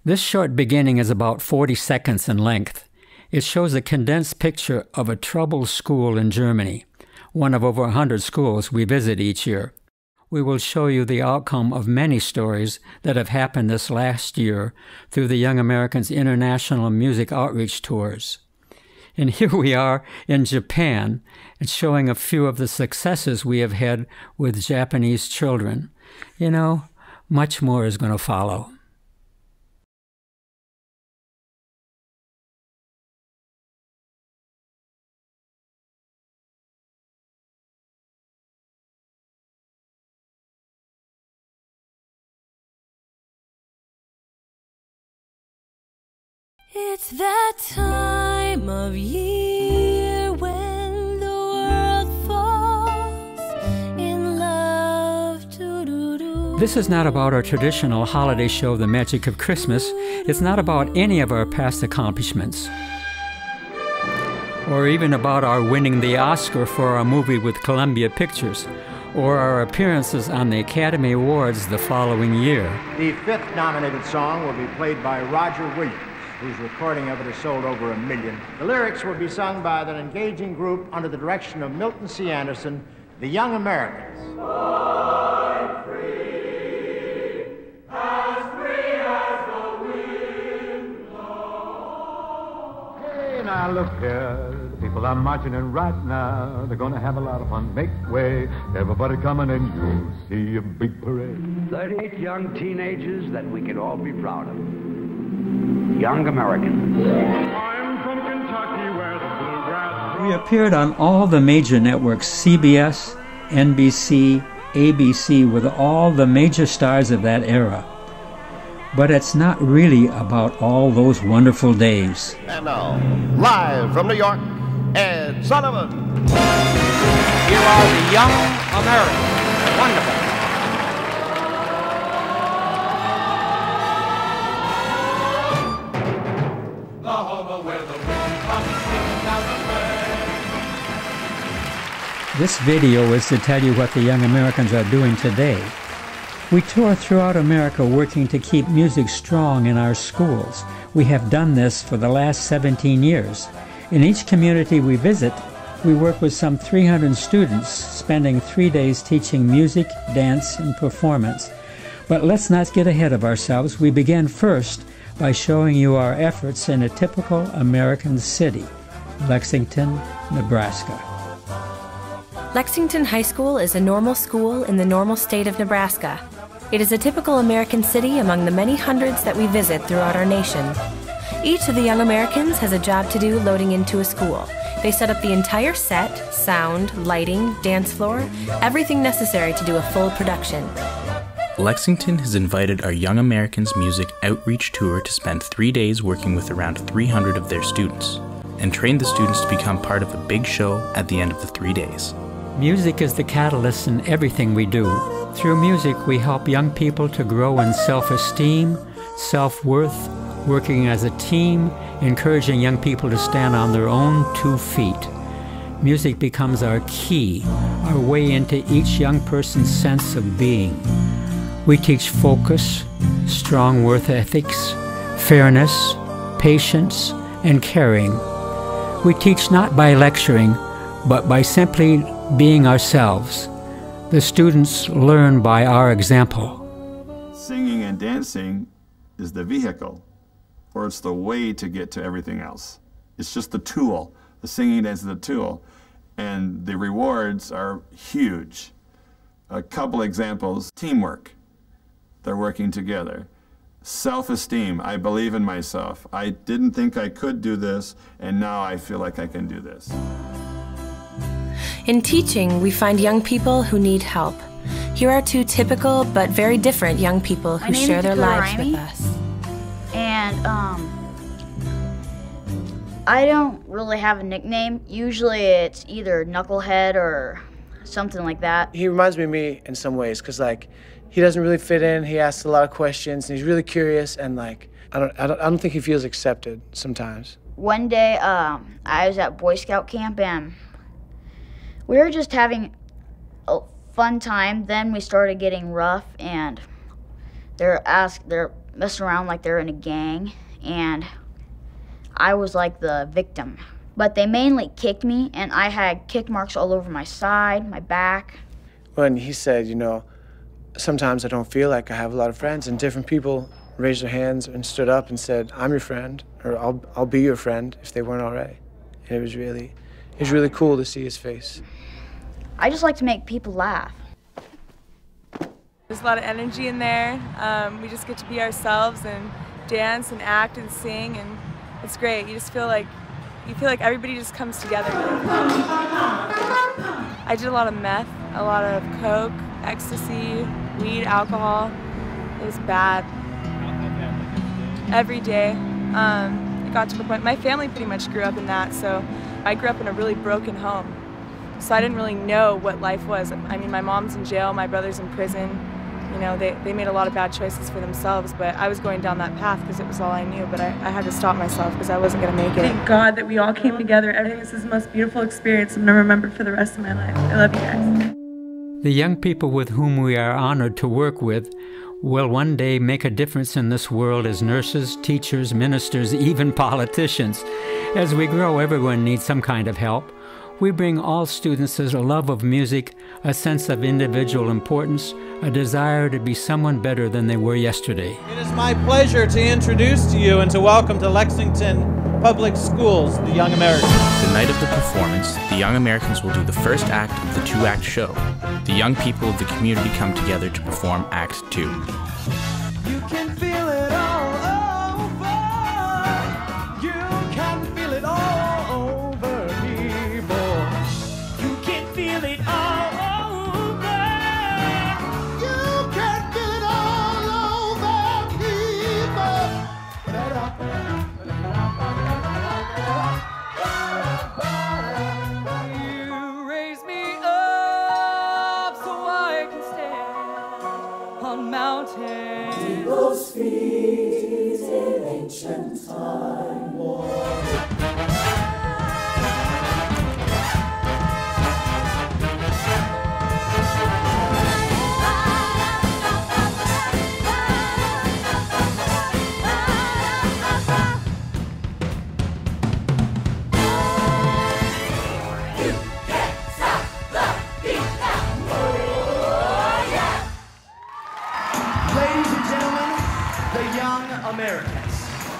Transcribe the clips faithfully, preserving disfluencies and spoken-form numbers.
This short beginning is about forty seconds in length. It shows a condensed picture of a troubled school in Germany, one of over one hundred schools we visit each year. We will show you the outcome of many stories that have happened this last year through the Young Americans International Music Outreach Tours. And here we are in Japan, and showing a few of the successes we have had with Japanese children. You know, much more is going to follow. It's that time of year when the world falls in love. Doo-doo-doo. This is not about our traditional holiday show, The Magic of Christmas. It's not about any of our past accomplishments, or even about our winning the Oscar for our movie with Columbia Pictures, or our appearances on the Academy Awards the following year. The fifth nominated song will be played by Roger Williams, whose recording of it has sold over a million. The lyrics will be sung by an engaging group under the direction of Milton C. Anderson, the Young Americans. I'm free, as free as the wind blows. Hey, now look here, the people are marching in right now. They're gonna have a lot of fun. Make way, everybody coming and you'll see a big parade. thirty-eight young teenagers that we can all be proud of. Young Americans. I'm from Kentucky where the bluegrass... We appeared on all the major networks, C B S, N B C, A B C, with all the major stars of that era. But it's not really about all those wonderful days. And now, live from New York, Ed Sullivan. Here are the Young Americans. Wonderful. This video is to tell you what the Young Americans are doing today. We tour throughout America working to keep music strong in our schools. We have done this for the last seventeen years. In each community we visit, we work with some three hundred students, spending three days teaching music, dance, and performance. But let's not get ahead of ourselves. We begin first by showing you our efforts in a typical American city, Lexington, Nebraska. Lexington High School is a normal school in the normal state of Nebraska. It is a typical American city among the many hundreds that we visit throughout our nation. Each of the Young Americans has a job to do loading into a school. They set up the entire set, sound, lighting, dance floor, everything necessary to do a full production. Lexington has invited our Young Americans Music Outreach Tour to spend three days working with around three hundred of their students, and train the students to become part of a big show at the end of the three days. Music is the catalyst in everything we do. Through music, we help young people to grow in self-esteem, self-worth, working as a team, encouraging young people to stand on their own two feet. Music becomes our key, our way into each young person's sense of being. We teach focus, strong work ethics, fairness, patience, and caring. We teach not by lecturing, but by simply being ourselves. The students learn by our example. Singing and dancing is the vehicle, or it's the way to get to everything else. It's just the tool. The singing and dancing is the tool, and the rewards are huge. A couple examples: teamwork. They're working together. Self-esteem. I believe in myself. I didn't think I could do this, and now I feel like I can do this. In teaching, we find young people who need help. Here are two typical but very different young people who share their lives with us. And um, I don't really have a nickname. Usually it's either Knucklehead or something like that. He reminds me of me in some ways, because like he doesn't really fit in. He asks a lot of questions, and he's really curious, and like I don't, I don't, I don't think he feels accepted sometimes. One day, um, I was at Boy Scout camp, and we were just having a fun time. Then we started getting rough, and they're asked, they're messing around like they're in a gang, and I was like the victim. But they mainly kicked me, and I had kick marks all over my side, my back. When he said, you know, sometimes I don't feel like I have a lot of friends, and different people raised their hands and stood up and said, I'm your friend, or I'll, I'll be your friend if they weren't already. And it was really, it was really cool to see his face. I just like to make people laugh. There's a lot of energy in there. Um, we just get to be ourselves and dance and act and sing, and it's great. You just feel like, you feel like everybody just comes together. I did a lot of meth, a lot of coke, ecstasy, weed, alcohol. It was bad. Every day. Um, it got to the point, my family pretty much grew up in that, so I grew up in a really broken home. So I didn't really know what life was. I mean, my mom's in jail, my brother's in prison. You know, they, they made a lot of bad choices for themselves, but I was going down that path because it was all I knew, but I, I had to stop myself because I wasn't going to make it. Thank God that we all came together. Everything is the most beautiful experience I'm going to remember for the rest of my life. I love you guys. The young people with whom we are honored to work with will one day make a difference in this world as nurses, teachers, ministers, even politicians. As we grow, everyone needs some kind of help. We bring all students a love of music, a sense of individual importance, a desire to be someone better than they were yesterday. It is my pleasure to introduce to you and to welcome to Lexington Public Schools, the Young Americans. The night of the performance, the Young Americans will do the first act of the two-act show. The young people of the community come together to perform Act Two. You can feel it all over. You can feel it all over, people. You can feel it all over. You can feel it all over, people. You raise me up so I can stand on mountains. Eagle's feet in ancient time. Ladies and gentlemen, the Young Americans.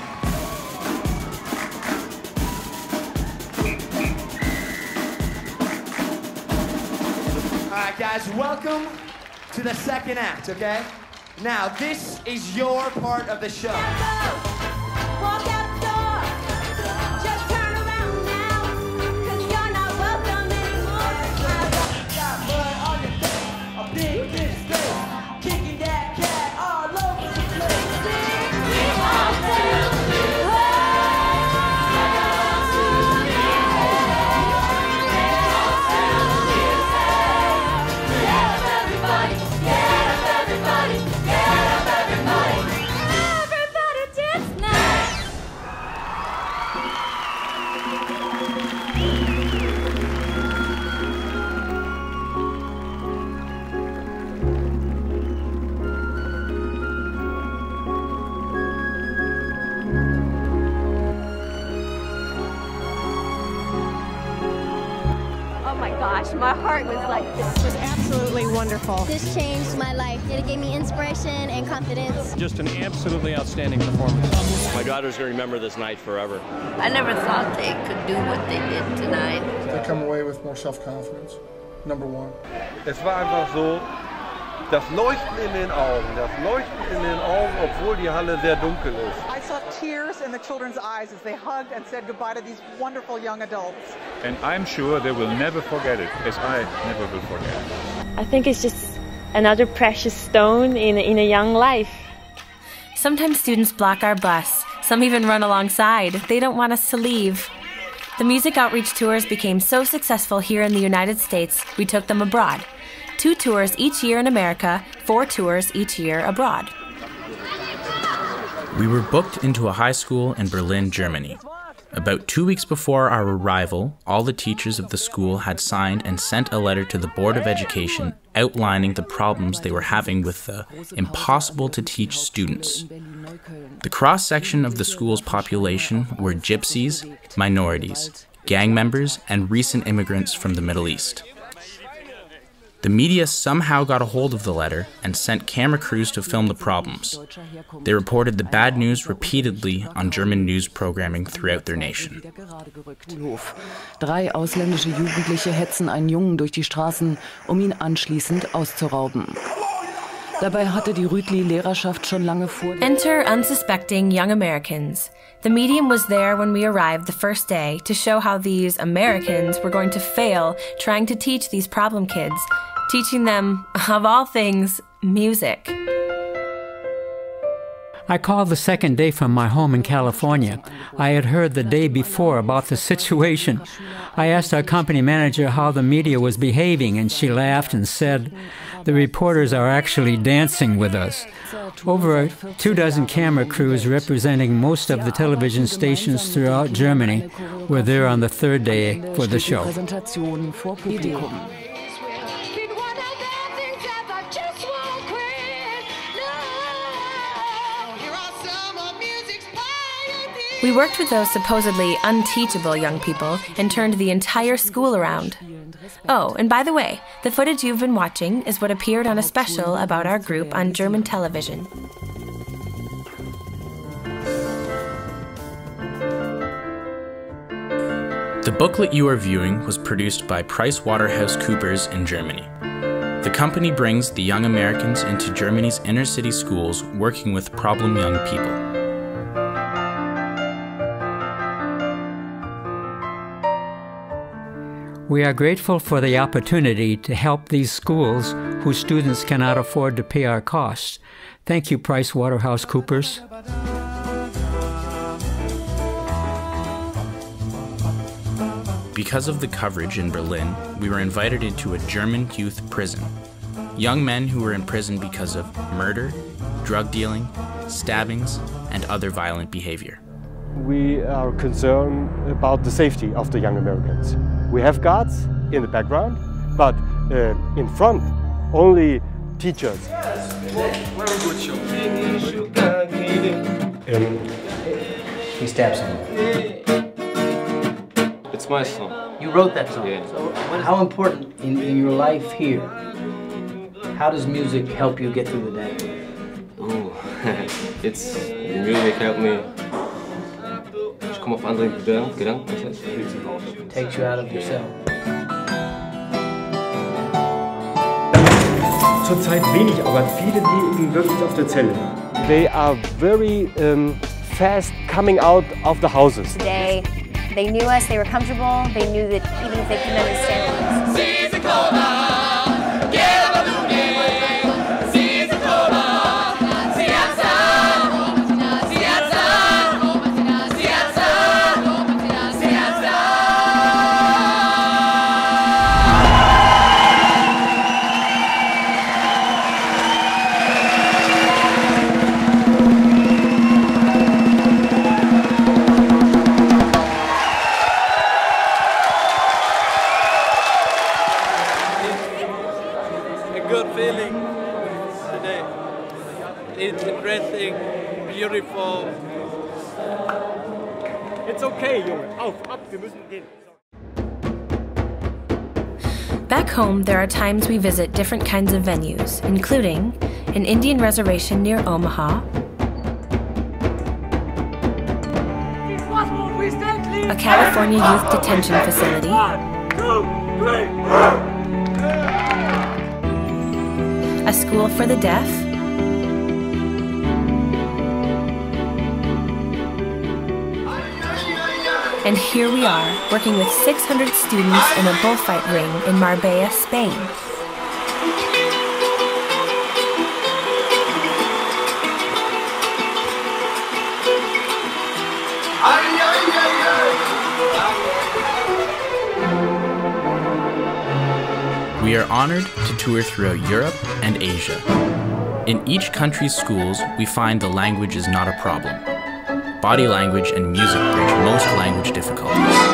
All right, guys, welcome to the second act, okay? Now, this is your part of the show. Walk out the door. Just turn around now, 'cause you're not welcome anymore. Got mud on your face, a big fish face, kicking that cat all over the place. We all do. Oh my gosh, my heart was like, this was absolutely wonderful. This changed my life. It gave me inspiration and confidence. Just an absolutely outstanding performance. My daughter's going to remember this night forever. I never thought they could do what they did tonight. They come away with more self-confidence, number one. Es war einfach so, das Leuchten in den Augen, das Leuchten in den Augen, obwohl die Halle sehr dunkel ist. I saw tears in the children's eyes as they hugged and said goodbye to these wonderful young adults. And I'm sure they will never forget it, as I never will forget it. I think it's just another precious stone in, in a young life. Sometimes students block our bus. Some even run alongside. They don't want us to leave. The music outreach tours became so successful here in the United States, we took them abroad. Two tours each year in America, four tours each year abroad. We were booked into a high school in Berlin, Germany. About two weeks before our arrival, all the teachers of the school had signed and sent a letter to the Board of Education outlining the problems they were having with the impossible-to-teach students. The cross-section of the school's population were gypsies, minorities, gang members, and recent immigrants from the Middle East. The media somehow got a hold of the letter and sent camera crews to film the problems. They reported the bad news repeatedly on German news programming throughout their nation. Drei ausländische Jugendliche hetzen einen Jungen durch die Straßen, um ihn anschließend auszurauben. Dabei hatte die Rütli-Lehrerschaft schon lange vor... Enter unsuspecting young Americans. The medium was there when we arrived the first day to show how these Americans were going to fail trying to teach these problem kids, teaching them, of all things, music. I called the second day from my home in California. I had heard the day before about the situation. I asked our company manager how the media was behaving, and she laughed and said, "The reporters are actually dancing with us." Over two dozen camera crews representing most of the television stations throughout Germany were there on the third day for the show. We worked with those supposedly unteachable young people and turned the entire school around. Oh, and by the way, the footage you've been watching is what appeared on a special about our group on German television. The booklet you are viewing was produced by PricewaterhouseCoopers in Germany. The company brings the young Americans into Germany's inner-city schools working with problem young people. We are grateful for the opportunity to help these schools whose students cannot afford to pay our costs. Thank you, PricewaterhouseCoopers. Because of the coverage in Berlin, we were invited into a German youth prison. Young men who were in prison because of murder, drug dealing, stabbings, and other violent behavior. We are concerned about the safety of the young Americans. We have guards in the background, but uh, in front, only teachers. Very good show. Um, he stabs someone. It's my song. You wrote that song? Yeah. So how important in, in your life here, how does music help you get through the day? Oh, it's, the music helped me. Ich komme auf andere Gedanken, was heißt? Takes you out of yourself. Zurzeit wenig, aber viele liegen wirklich auf der Zelle. They are very um, fast coming out of the houses. Today, they knew us, they were comfortable, they knew that even if they couldn't understand us. It's a great thing, beautiful. It's okay, Junge. Auf, ab, wir müssen gehen. Back home, there are times we visit different kinds of venues, including an Indian reservation near Omaha, a California youth detention facility, a school for the deaf, and here we are, working with six hundred students in a bullfight ring in Marbella, Spain. We are honored to tour throughout Europe and Asia. In each country's schools, we find the language is not a problem. body language, and music bridge most language difficulties.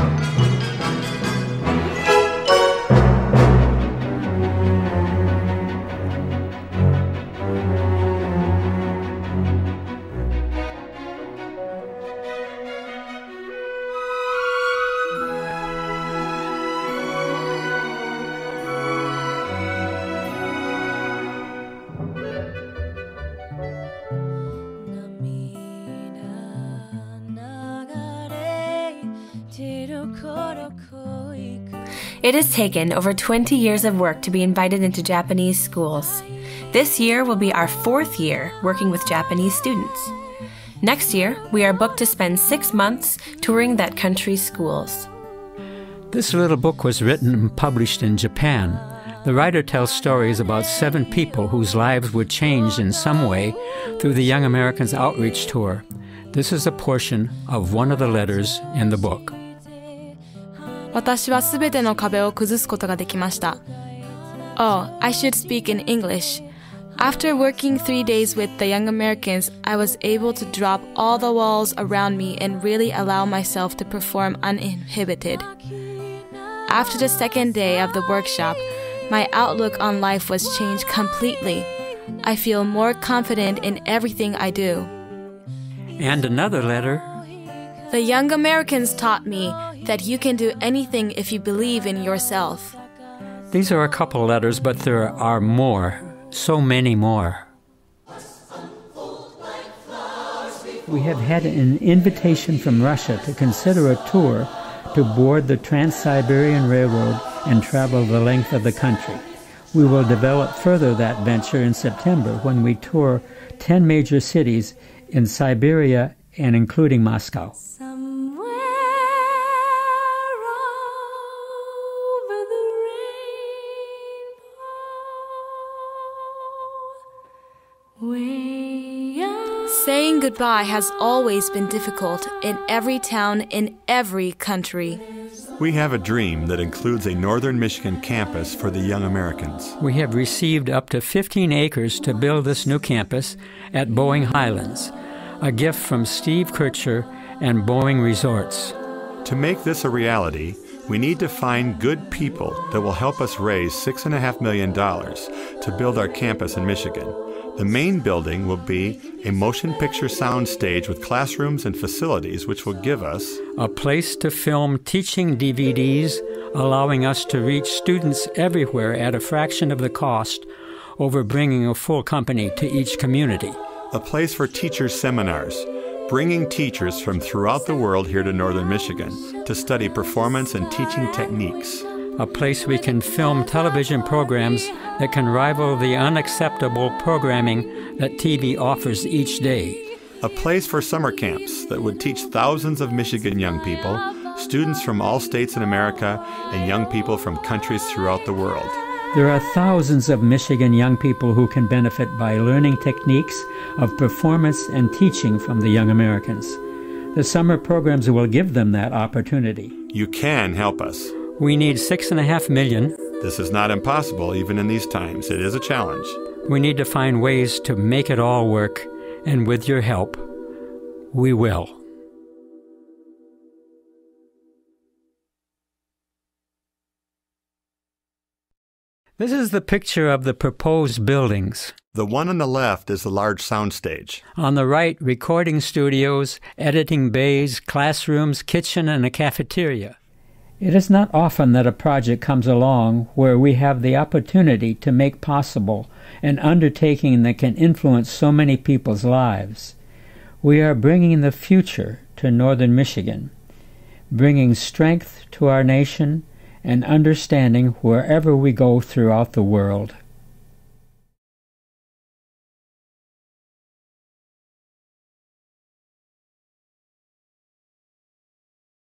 It has taken over twenty years of work to be invited into Japanese schools. This year will be our fourth year working with Japanese students. Next year, we are booked to spend six months touring that country's schools. This little book was written and published in Japan. The writer tells stories about seven people whose lives were changed in some way through the Young Americans Outreach Tour. This is a portion of one of the letters in the book. 私はすべての壁を崩すことができました。Oh, I should speak in English. After working three days with the Young Americans, I was able to drop all the walls around me and really allow myself to perform uninhibited. After the second day of the workshop, my outlook on life was changed completely. I feel more confident in everything I do. And another letter. The Young Americans taught me that you can do anything if you believe in yourself. These are a couple letters, but there are more, so many more. We have had an invitation from Russia to consider a tour to board the Trans-Siberian Railroad and travel the length of the country. We will develop further that venture in September when we tour ten major cities in Siberia and including Moscow. Saying goodbye has always been difficult in every town, in every country. We have a dream that includes a Northern Michigan campus for the Young Americans. We have received up to fifteen acres to build this new campus at Boeing Highlands, a gift from Steve Kircher and Boeing Resorts. To make this a reality, we need to find good people that will help us raise six and a half million dollars to build our campus in Michigan. The main building will be a motion picture sound stage with classrooms and facilities which will give us a place to film teaching D V Ds, allowing us to reach students everywhere at a fraction of the cost over bringing a full company to each community. A place for teachers' seminars, bringing teachers from throughout the world here to Northern Michigan to study performance and teaching techniques. A place we can film television programs that can rival the unacceptable programming that T V offers each day. A place for summer camps that would teach thousands of Michigan young people, students from all states in America, and young people from countries throughout the world. There are thousands of Michigan young people who can benefit by learning techniques of performance and teaching from the Young Americans. The summer programs will give them that opportunity. You can help us. We need six and a half million. This is not impossible even in these times. It is a challenge. We need to find ways to make it all work, and with your help, we will. This is the picture of the proposed buildings. The one on the left is the large soundstage. On the right, recording studios, editing bays, classrooms, kitchen, and a cafeteria. It is not often that a project comes along where we have the opportunity to make possible an undertaking that can influence so many people's lives. We are bringing the future to Northern Michigan, bringing strength to our nation and understanding wherever we go throughout the world.